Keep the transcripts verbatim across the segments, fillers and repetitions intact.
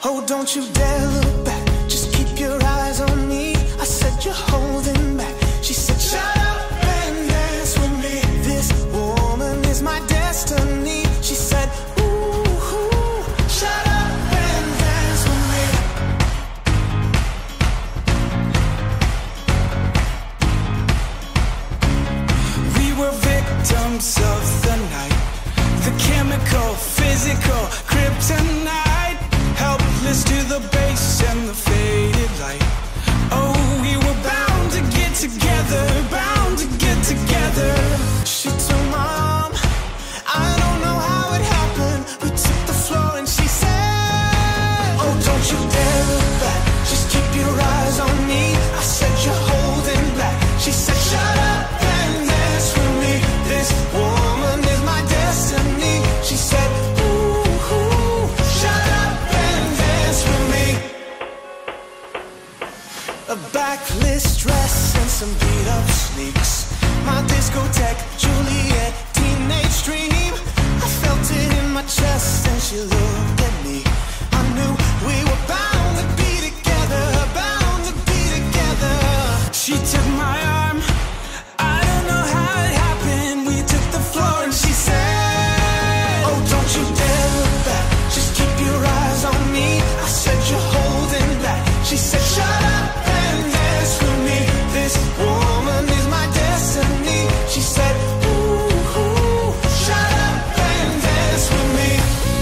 Oh, don't you dare look back, just keep your eyes on me. I said you're holding back. She said shut up and dance with me. This woman is my destiny. She said ooh, ooh, shut up and dance with me. We were victims of the night, the chemical, physical, kryptonite, helpless to the base and the faded light. Oh, we were bound to get together, bound to get together. She took my arm, I don't know how it happened. We took the floor and she said, oh, don't you dare look back, just keep your eyes on me. I said you're holding back. She said shut up and dance with me. This woman is my destiny. She said ooh, ooh, shut up and dance with me. A backlist dress and some beat up sneaks, my discotheque, Juliet, teenage dream. I felt it in my chest and she looked at me. I knew we were bound to be together, bound to be together. She took my arm, I don't know how it happened. We took the floor and she said, oh, don't you dare look back, just keep your eyes on me. I said you're holding back. She said shut up and dance with me. This woman is my destiny. She said ooh, ooh, shut up and dance with me.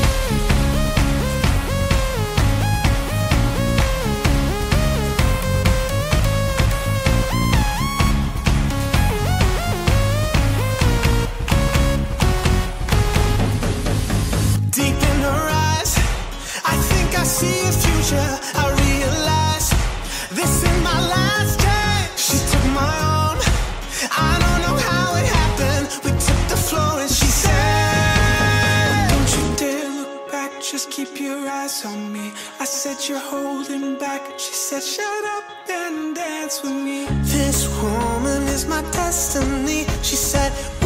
Deep in her eyes, I think I see a future. I realize this is my last chance. She took my arm, I don't know how it happened. We took the floor and she said, don't you dare look back, just keep your eyes on me. I said you're holding back. She said shut up and dance with me. This woman is my destiny. She said